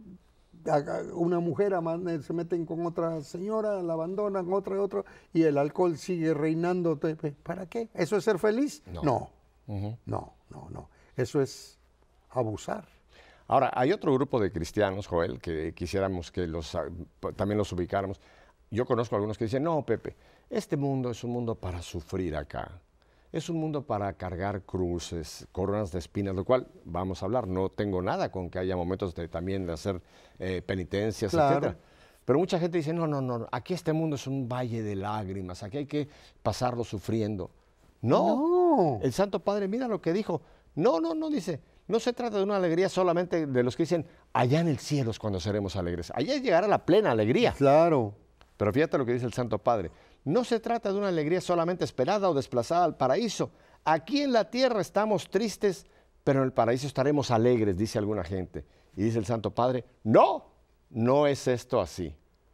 a- a- Una mujer aman- se meten con otra señora, la abandonan, otra y otra, y el alcohol sigue reinando. Te- ¿Para qué? ¿Eso es ser feliz? No. No, Ujú. no, no, no. Eso es abusar. Ahora, hay otro grupo de cristianos, Joel, que quisiéramos que los, ah, p- también los ubicáramos. Yo conozco algunos que dicen, no, Pepe, este mundo es un mundo para sufrir acá. Es un mundo para cargar cruces, coronas de espinas, lo cual vamos a hablar. No tengo nada con que haya momentos de, también de hacer eh, penitencias, Claro. etcétera. Pero mucha gente dice, no, no, no, aquí este mundo es un valle de lágrimas, aquí hay que pasarlo sufriendo. No, No. el Santo Padre, mira lo que dijo. No, no, no, dice, no se trata de una alegría solamente de los que dicen, allá en el cielo es cuando seremos alegres. Allá llegará la plena alegría. Claro. Pero fíjate lo que dice el Santo Padre. No se trata de una alegría solamente esperada o desplazada al paraíso. Aquí en la tierra estamos tristes, pero en el paraíso estaremos alegres, dice alguna gente. Y dice el Santo Padre, no, no es esto así.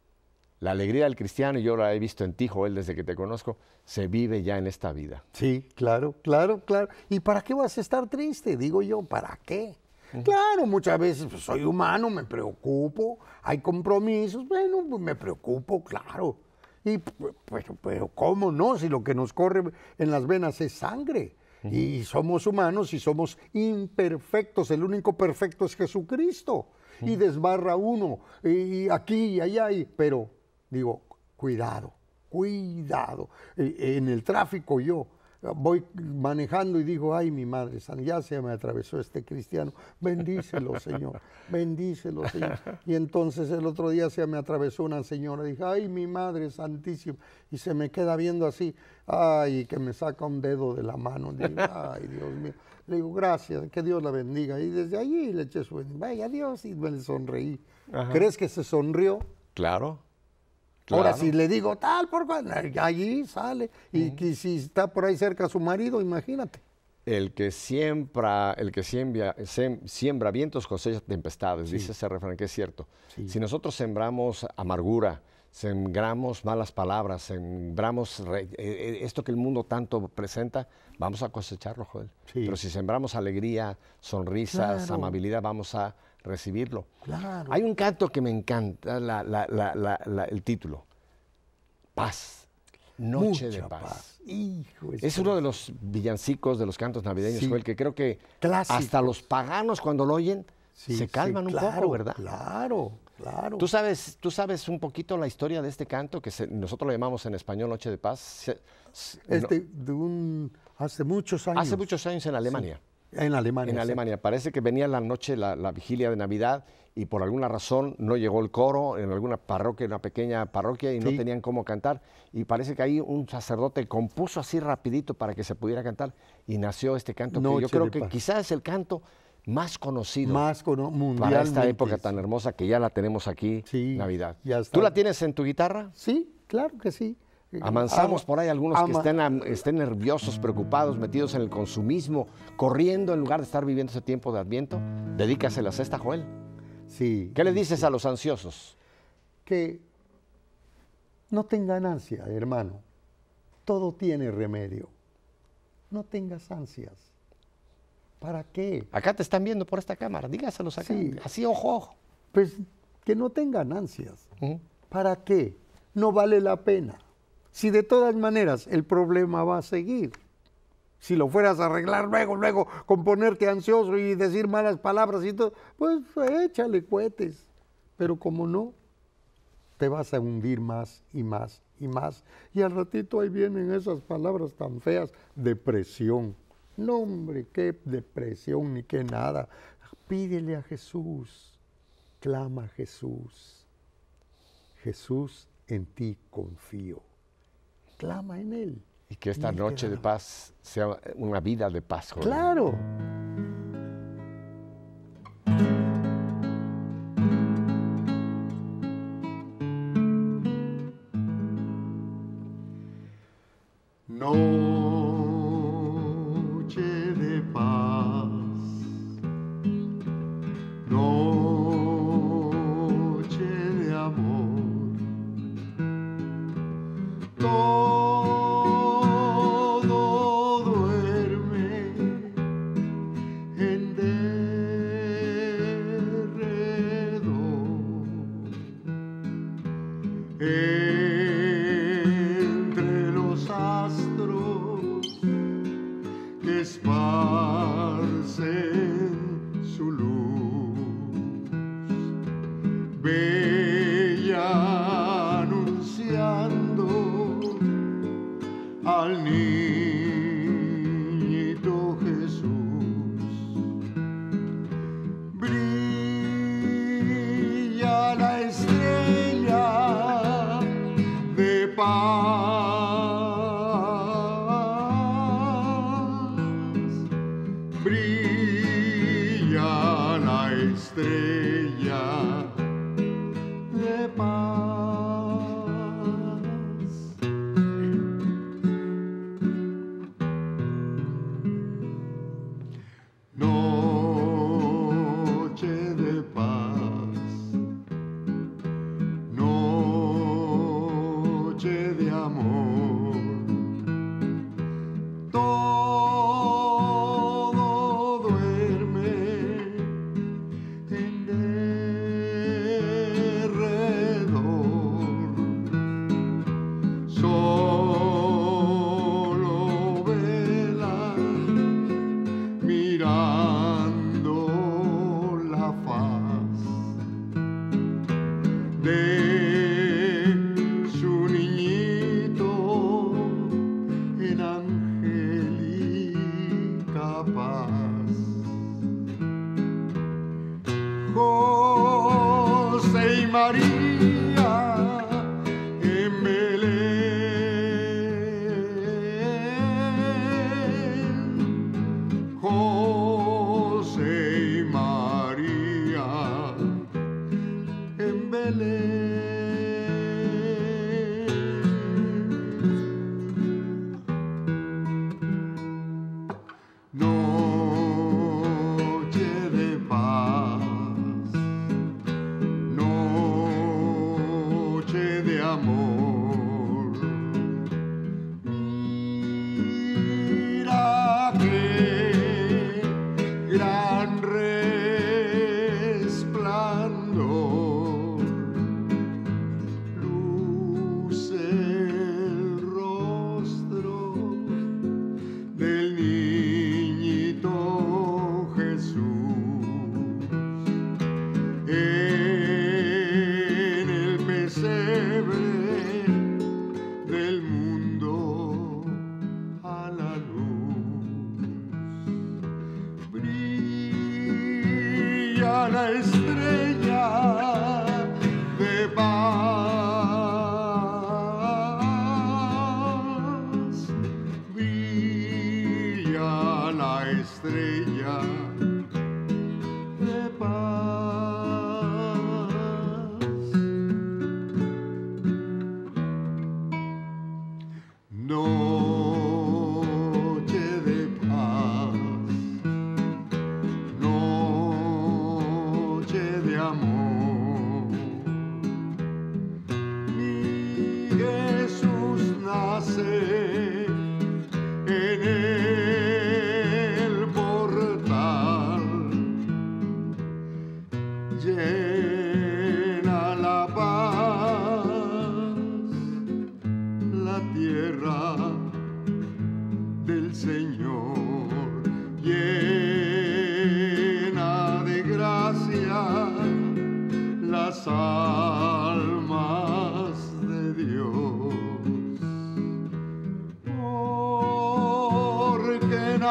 La alegría del cristiano, y yo la he visto en ti, Joel, desde que te conozco, se vive ya en esta vida. Sí, claro, claro, claro. ¿Y para qué vas a estar triste? Digo yo, ¿para qué? Claro, muchas veces pues, soy humano, me preocupo, hay compromisos, bueno, pues me preocupo, claro. Y pu- pero, pero ¿cómo no? Si lo que nos corre en las venas es sangre. Y somos humanos y somos imperfectos, el único perfecto es Jesucristo. Y desbarra uno, y aquí y allá, y- pero digo, cuidado, cuidado. Eh, En el tráfico yo voy manejando y digo, ay, mi madre, san- ya se me atravesó este cristiano, bendícelo, Señor, bendícelo, Señor. Y entonces el otro día se me atravesó una señora, dije, ay, mi madre santísima, y se me queda viendo así, ay, que me saca un dedo de la mano, digo, ay, Dios mío. Le digo, gracias, que Dios la bendiga. Y desde allí le eché su bendición, vaya Dios, y me le sonreí. Ajá. ¿Crees que se sonrió? Claro. Ahora, claro. si le digo tal por cual, allí sale. Y que si está por ahí cerca su marido, imagínate. El que siembra, el que siembra, sem- siembra vientos cosecha tempestades, dice ese refrán, que es cierto. Sí. Si nosotros sembramos amargura, sembramos malas palabras, sembramos re- eh, eh, esto que el mundo tanto presenta, vamos a cosecharlo, Joel. Sí. Pero si sembramos alegría, sonrisas, Claro. amabilidad, vamos a recibirlo. Claro. Hay un canto que me encanta, la- la- la- la- la- el título, Paz, Noche Mucha de Paz. Hijo, Es uno de los villancicos, de los cantos navideños, Sí. Joel, que creo que Clásicos. hasta los paganos cuando lo oyen Sí, se sí, calman un claro, poco, ¿verdad? Claro, claro. ¿Tú sabes, tú sabes un poquito la historia de este canto, que se- nosotros lo llamamos en español Noche de Paz? Se- se- Es no- de, de un, hace muchos años. hace muchos años en Alemania. En Alemania. En sí. Alemania. Parece que venía la noche, la, la vigilia de Navidad, y por alguna razón no llegó el coro en alguna parroquia, una pequeña parroquia, y no Sí. tenían cómo cantar. Y parece que ahí un sacerdote compuso así rapidito para que se pudiera cantar, y nació este canto, que yo Noche creo de que Paz. quizás es el canto más conocido Más cono- para mundialmente. esta época tan sí. hermosa que ya la tenemos aquí, Sí, Navidad. ya está. ¿Tú la tienes en tu guitarra? Sí, claro que sí. Amansamos Ama- por ahí algunos que ama- estén, am- estén nerviosos, preocupados, metidos en el consumismo, corriendo en lugar de estar viviendo ese tiempo de Adviento. Dedícaselas a esta, Joel. Sí. ¿Qué le dices a los ansiosos? Que No tengan ansia, hermano. Todo tiene remedio. No tengas ansias. ¿Para qué? Acá te están viendo por esta cámara, dígaselos acá, Sí. así ojo a ojo. Pues que no tengan ansias. Ujú. ¿Para qué? No vale la pena. Si de todas maneras el problema va a seguir. Si lo fueras a arreglar luego, luego, con ponerte ansioso y decir malas palabras y todo, pues échale cohetes. Pero como no, te vas a hundir más y más y más. Y al ratito ahí vienen esas palabras tan feas, depresión. No, hombre, qué depresión ni qué nada. Pídele a Jesús, clama a Jesús. Jesús, en ti confío. Clama en Él. Y que esta Y Él te noche de dará. paz sea una vida de paz, Joel. Claro. Noche de paz, noche de amor, todo duerme en derredor. Entre los astros que esparcen su luz, bella anunciando al niñito Jesús. Brilla la estrella de paz, brilla la estrella de paz. Noche de paz, noche de amor, todo duerme en derredor, solo velan mirando la faz de su niñito en angélica paz. José y María en Belén, José y María en Belén. Noche de paz, noche de amor. Mira qué gran resplandor luce el rostro del niñito Jesús en el pesebre del mundo a la luz. Brilla la estrella de paz, brilla la estrella de paz. Noche de paz, noche de amor. Miguel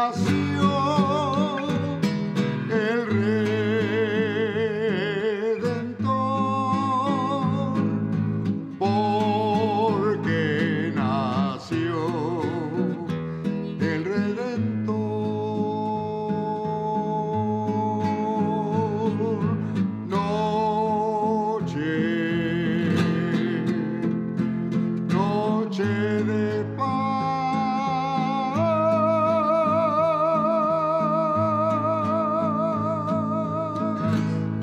nació el Redentor, porque nació el Redentor. Noche, noche de paz.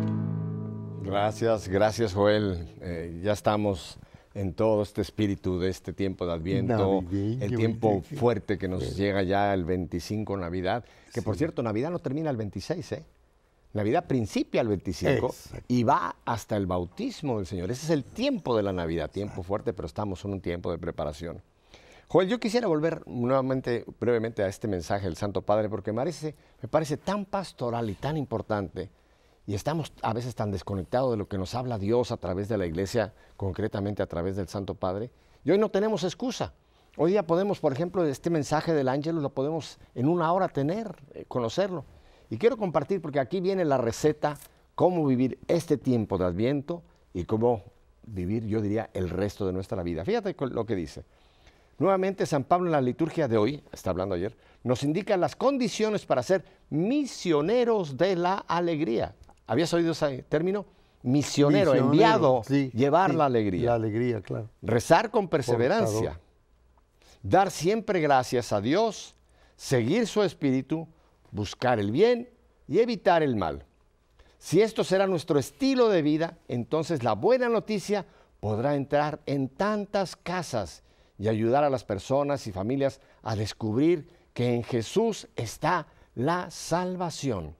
Gracias, gracias Joel. Eh, ya estamos en todo este espíritu de este tiempo de Adviento, Navideño, el tiempo sí. fuerte que nos llega ya el veinticinco, Navidad, que por cierto, Navidad no termina el veintiséis, ¿eh? Navidad principia el veinticinco Exacto. y va hasta el bautismo del Señor. Ese es el tiempo de la Navidad, tiempo fuerte, pero estamos en un tiempo de preparación. Joel, yo quisiera volver nuevamente, brevemente, a este mensaje del Santo Padre, porque me parece, me parece tan pastoral y tan importante, y estamos a veces tan desconectados de lo que nos habla Dios a través de la Iglesia, concretamente a través del Santo Padre, y hoy no tenemos excusa. Hoy día podemos, por ejemplo, este mensaje del ángel lo podemos en una hora tener, eh, conocerlo. Y quiero compartir, porque aquí viene la receta, cómo vivir este tiempo de Adviento y cómo vivir, yo diría, el resto de nuestra vida. Fíjate lo que dice. Nuevamente, San Pablo en la liturgia de hoy, está hablando ayer, nos indica las condiciones para ser misioneros de la alegría. ¿Habías oído ese término? Misionero, Misionero, enviado, sí, llevar sí, la alegría. La alegría, claro. Rezar con perseverancia. Portador. Dar siempre gracias a Dios, seguir su espíritu, buscar el bien y evitar el mal. Si esto será nuestro estilo de vida, entonces la buena noticia podrá entrar en tantas casas y ayudar a las personas y familias a descubrir que en Jesús está la salvación.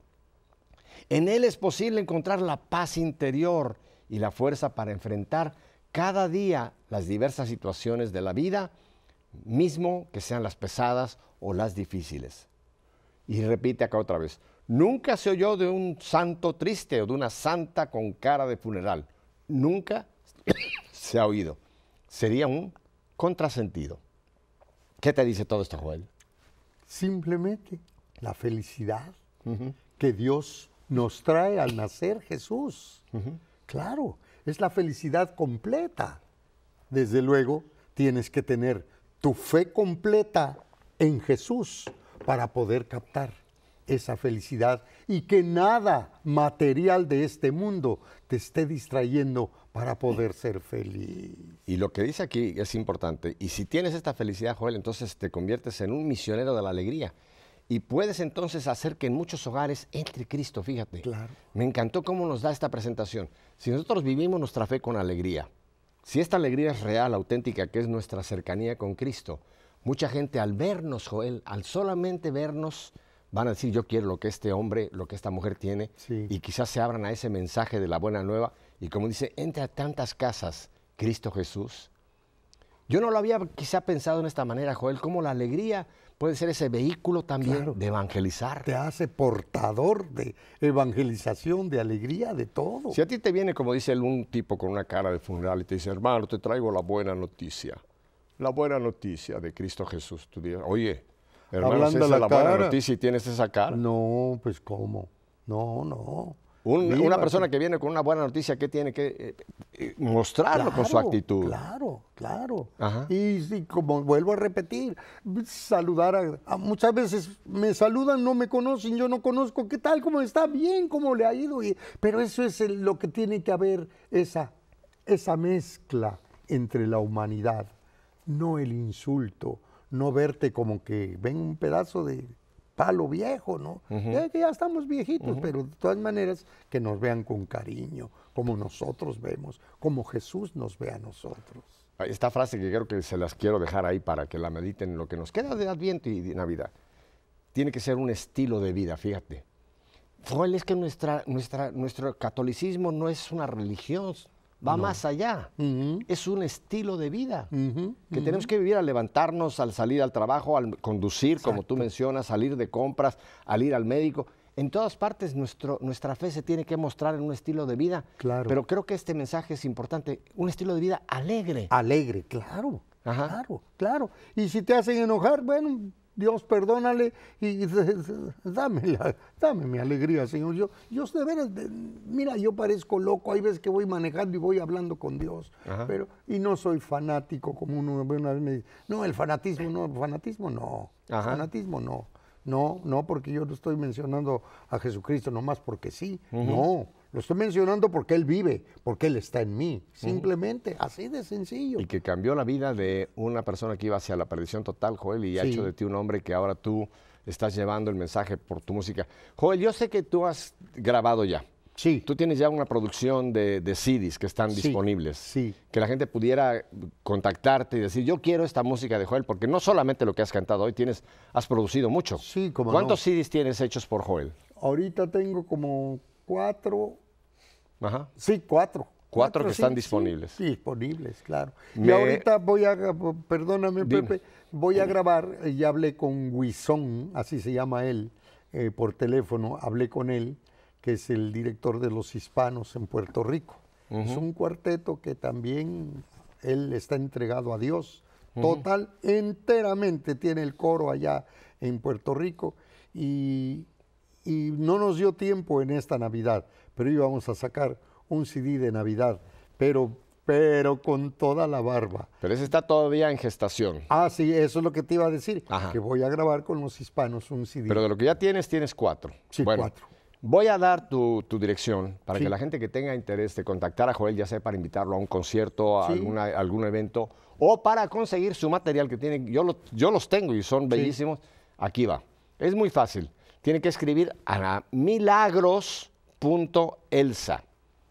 En Él es posible encontrar la paz interior y la fuerza para enfrentar cada día las diversas situaciones de la vida, mismo que sean las pesadas o las difíciles. Y repite acá otra vez, nunca se oyó de un santo triste o de una santa con cara de funeral. Nunca se ha oído. Sería un contrasentido. ¿Qué te dice todo esto, Joel? Simplemente la felicidad uh-huh. que Dios nos trae al nacer Jesús. Uh-huh. Claro, es la felicidad completa. Desde luego, tienes que tener tu fe completa en Jesús para poder captar esa felicidad y que nada material de este mundo te esté distrayendo para poder ser feliz. Y lo que dice aquí es importante. Y si tienes esta felicidad, Joel, entonces te conviertes en un misionero de la alegría. Y puedes entonces hacer que en muchos hogares entre Cristo, fíjate. Claro. Me encantó cómo nos da esta presentación. Si nosotros vivimos nuestra fe con alegría, si esta alegría es real, auténtica, que es nuestra cercanía con Cristo, mucha gente al vernos, Joel, al solamente vernos, van a decir, yo quiero lo que este hombre, lo que esta mujer tiene, sí. y quizás se abran a ese mensaje de la buena nueva, y como dice, entre a tantas casas, Cristo Jesús. Yo no lo había quizá pensado en esta manera, Joel, cómo la alegría puede ser ese vehículo también claro. de evangelizar. Te hace portador de evangelización, de alegría, de todo. Si a ti te viene, como dice un tipo con una cara de funeral y te dice, hermano, te traigo la buena noticia, la buena noticia de Cristo Jesús, tú dirás, oye, hermano, si esa es la cara. Buena noticia y tienes esa cara. No, pues ¿cómo? No, no. Un, una persona que viene con una buena noticia, ¿qué tiene que eh, eh, mostrarlo claro, con su actitud? Claro, claro. Ajá. Y, y como vuelvo a repetir, saludar a, a... Muchas veces me saludan, no me conocen, yo no conozco. ¿Qué tal? ¿Cómo está? Bien, ¿cómo le ha ido? Y, pero eso es el, lo que tiene que haber, esa, esa mezcla entre la humanidad, no el insulto, no verte como que ven un pedazo de palo viejo, ¿no? Uh-huh. Ya que ya estamos viejitos, uh-huh. pero de todas maneras que nos vean con cariño, como nosotros vemos, como Jesús nos ve a nosotros. Esta frase que creo que se las quiero dejar ahí para que la mediten en lo que nos queda de Adviento y de Navidad. Tiene que ser un estilo de vida, fíjate. Joel, es que nuestra, nuestra, nuestro catolicismo no es una religión, va no. más allá. Uh-huh. Es un estilo de vida uh-huh. que uh-huh. tenemos que vivir al levantarnos, al salir al trabajo, al conducir, Exacto. como tú mencionas, salir de compras, al ir al médico. En todas partes nuestro, nuestra fe se tiene que mostrar en un estilo de vida. Claro. Pero creo que este mensaje es importante, un estilo de vida alegre. Alegre, claro, Ajá. claro, claro. Y si te hacen enojar, bueno, Dios, perdónale y, y dame, la, dame mi alegría, Señor. Yo, yo de veras, de, mira, yo parezco loco, hay veces que voy manejando y voy hablando con Dios, Ajá. pero y no soy fanático como uno una vez me dice, no, el fanatismo no, el fanatismo no, Ajá. fanatismo no, no, no, porque yo no estoy mencionando a Jesucristo nomás porque sí, Uh-huh. no, lo estoy mencionando porque Él vive, porque Él está en mí, simplemente, uh-huh. así de sencillo. Y que cambió la vida de una persona que iba hacia la perdición total, Joel, y ha Sí. hecho de ti un hombre que ahora tú estás llevando el mensaje por tu música. Joel, yo sé que tú has grabado ya. Sí. Tú tienes ya una producción de, de C Ds que están Sí, disponibles. sí. Que la gente pudiera contactarte y decir, yo quiero esta música de Joel, porque no solamente lo que has cantado hoy, tienes, has producido mucho. Sí, cómo ¿Cuántos no. C Ds tienes hechos por Joel? Ahorita tengo como cuatro, Ajá. sí, cuatro. Cuatro que sí, están sí, disponibles. Sí, disponibles, claro. Me- Y ahorita voy a, perdóname, Dime. Pepe, voy a grabar, eh, ya hablé con Huizón, así se llama él, eh, por teléfono, hablé con él, que es el director de Los Hispanos en Puerto Rico. Es un cuarteto que también él está entregado a Dios, total, enteramente tiene el coro allá en Puerto Rico y, y no nos dio tiempo en esta Navidad, pero íbamos a sacar un C D de Navidad, pero, pero con toda la barba. Pero ese está todavía en gestación. Ah, sí, eso es lo que te iba a decir, Ajá. que voy a grabar con Los Hispanos un C D. Pero de lo que ya tienes, tienes cuatro. Sí, Bueno, cuatro. voy a dar tu, tu dirección para Sí. que la gente que tenga interés de contactar a Joel, ya sea para invitarlo a un concierto, a Sí. alguna, algún evento, o para conseguir su material que tiene, yo, lo- yo los tengo y son bellísimos, aquí va. Es muy fácil. Tiene que escribir a milagros punto elsa.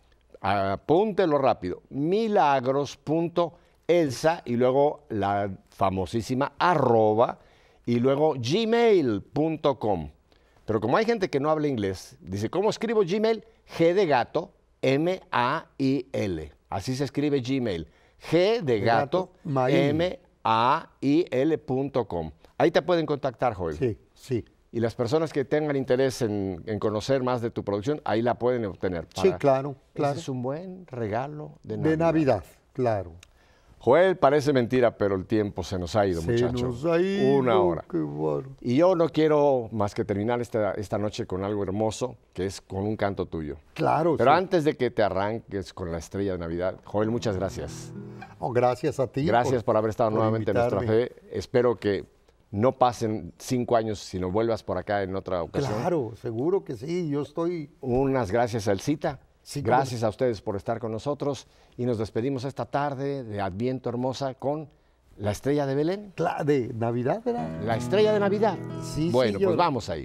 Apúntelo rápido. milagros punto elsa y luego la famosísima arroba y luego gmail punto com. Pero como hay gente que no habla inglés, dice, ¿cómo escribo Gmail? G de gato, M A I L. Así se escribe Gmail. G de gato, gato, maíl. M A I L punto com. Ahí te pueden contactar, Joel. Sí, sí. Y las personas que tengan interés en, en conocer más de tu producción, ahí la pueden obtener. Sí, Para- claro, claro. Ese es un buen regalo de Navidad. De Navidad, claro. Joel, parece mentira, pero el tiempo se nos ha ido, Se muchacho. nos ha ido, Una hora. qué bárbaro. Y yo no quiero más que terminar esta, esta noche con algo hermoso, que es con un canto tuyo. Claro, Pero sí. antes de que te arranques con la estrella de Navidad, Joel, muchas gracias. Oh, gracias a ti. Gracias por, haber estado por nuevamente en nuestra invitarme. fe. Espero que no pasen cinco años, sino vuelvas por acá en otra ocasión. Claro, seguro que sí. Yo estoy. Unas gracias a Elcita. Sí, cómo Gracias a ustedes por estar con nosotros. Y nos despedimos esta tarde de Adviento Hermosa con la estrella de Belén. Cla- de Navidad, ¿verdad? La estrella de Navidad. Sí, sí, bueno, yo- pues vamos ahí.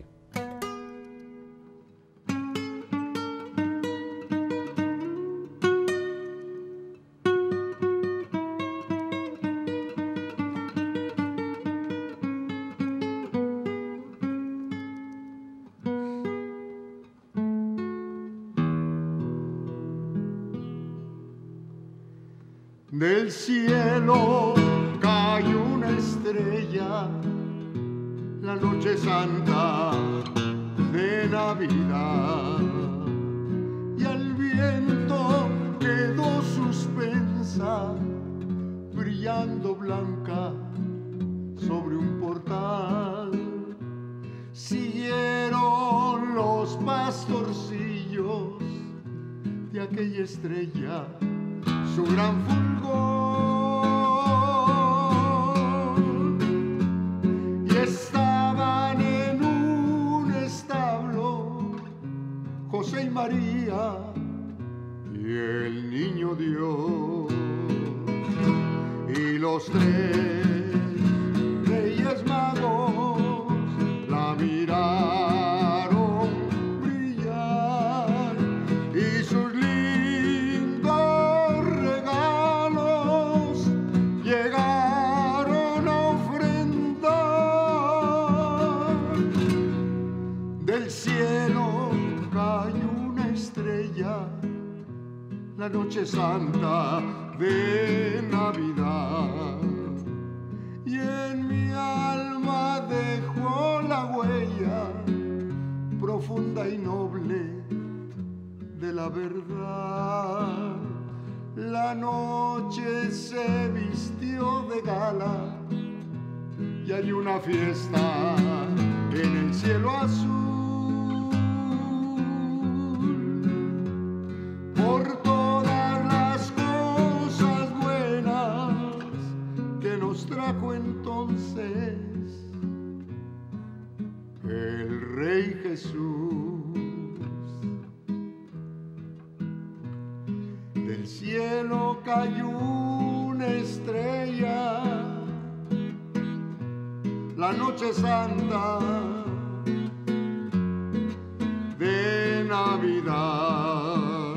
Del cielo cayó una estrella, la noche santa de Navidad, y al viento quedó suspensa, brillando blanca sobre un portal. Siguieron los pastorcillos de aquella estrella su gran fulgor, y estaban en un establo José y María y el niño Dios, y los tres reyes magos la miraron brillar y sus lindos regalos llegaron a ofrendar. Del cielo cayó una estrella, la noche santa de Navidad, y en mi alma dejó la huella profunda y noble de la verdad. La noche se vistió de gala y hay una fiesta en el cielo azul por todas las cosas buenas que nos trajo entonces el Rey Jesús. Del cielo cayó una estrella la noche santa de Navidad.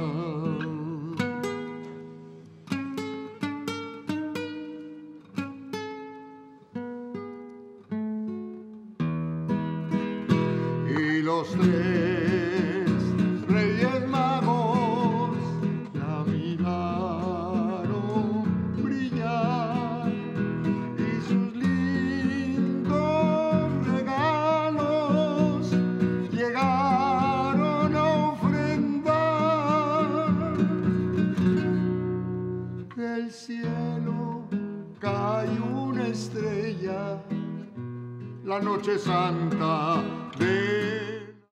Y los tres reyes magos la miraron brillar y sus lindos regalos llegaron a ofrendar. Del cielo cayó una estrella la noche santa de